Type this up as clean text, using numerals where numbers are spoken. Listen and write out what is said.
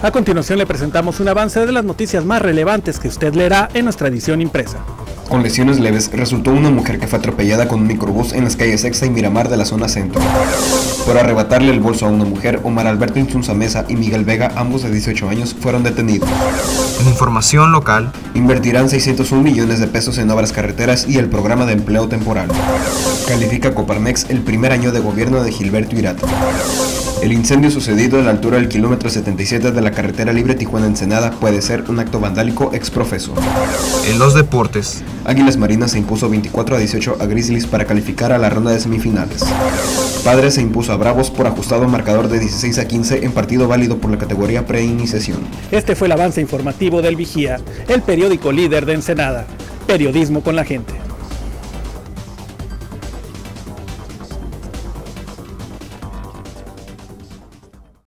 A continuación le presentamos un avance de las noticias más relevantes que usted leerá en nuestra edición impresa. Con lesiones leves resultó una mujer que fue atropellada con un microbús en las calles Sexta y Miramar de la zona centro. Por arrebatarle el bolso a una mujer, Omar Alberto Insunza Mesa y Miguel Vega, ambos de 18 años, fueron detenidos. En información local, invertirán 601 millones de pesos en obras carreteras y el programa de empleo temporal. Califica Coparmex el primer año de gobierno de Gilberto Irata. El incendio sucedido a la altura del kilómetro 77 de la carretera libre Tijuana-Ensenada puede ser un acto vandálico exprofeso. En los deportes, Águilas Marinas se impuso 24-18 a Grizzlies para calificar a la ronda de semifinales. Padres se impuso a Bravos por ajustado marcador de 16-15 en partido válido por la categoría preiniciación. Este fue el avance informativo del Vigía, el periódico líder de Ensenada. Periodismo con la gente.